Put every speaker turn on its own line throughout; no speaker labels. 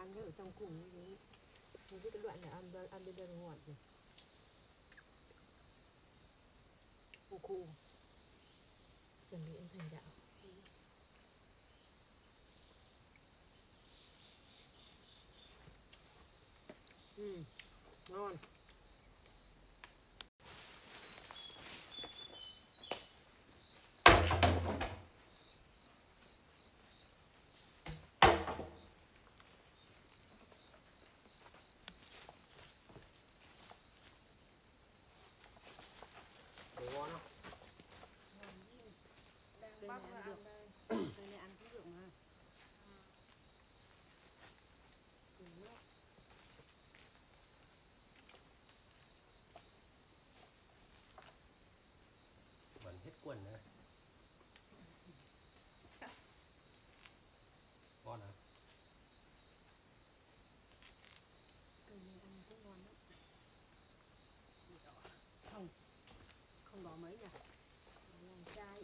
ăn cái ở trong cùng như cái đoạn này ăn bên đây là ngọt rồi. Khô khô. Chuẩn bị ăn thành đạo. Ngon.
Ngon không?
Đang bắt ra ăn đây. Đây này ăn cũng được mà.
Vẫn hết quần nữa. Ngon hả?
Cây này ăn cũng ngon lắm. Không. Không đỏ mấy nhỉ? Làm chai.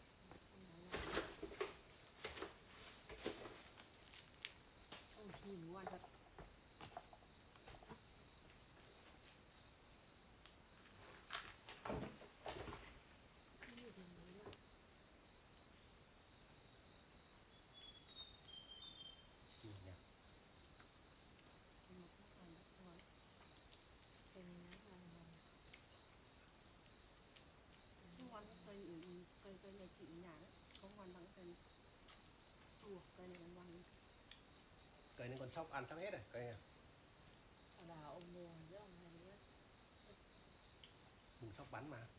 Nhìn ngon thật. Cây này chị nhà đấy, không ngon bằng cây chua, cây này ngon hơn.
Cây này còn sóc ăn sắp hết rồi, cây này.
Đào ông mua rất là hay nữa.
Bùng sóc bắn mà.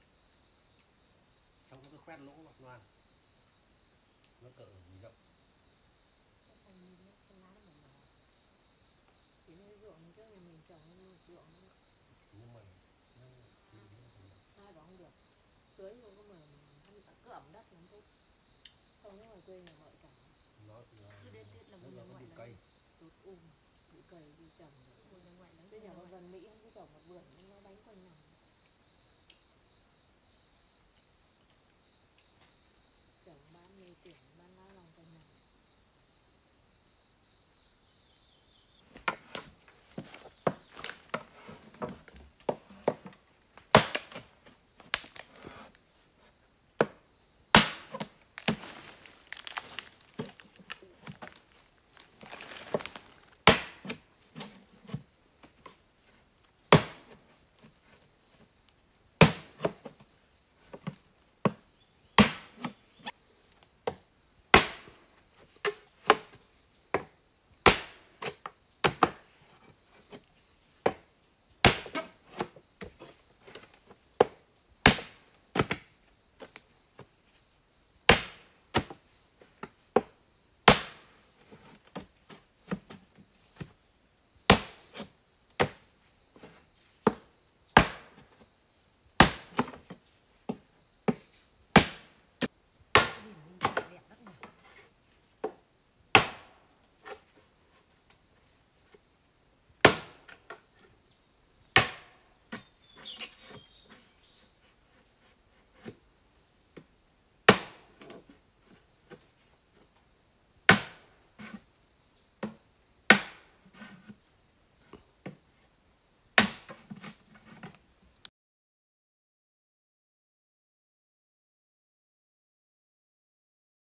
Xong nó cứ khoét lỗ ngọt ngoan. Nó cỡ gì rộng.
Cái lá nó mỏng mỏng. Chỉ nên ruộng trước nhà mình trồng ruộng.
Nhưng mà
hai đó không được. Tưới vô có mà cứ ẩm đất lắm tốt. Không nếu ngoài quê nhà ngoại cả. Cứ đến Tết là nhà ngoại cây. Tụt bị cầy bị trồng. Nhà ngoại lắm. Cái nhà gần Mỹ không có trồng một vườn nó đánh quanh năm.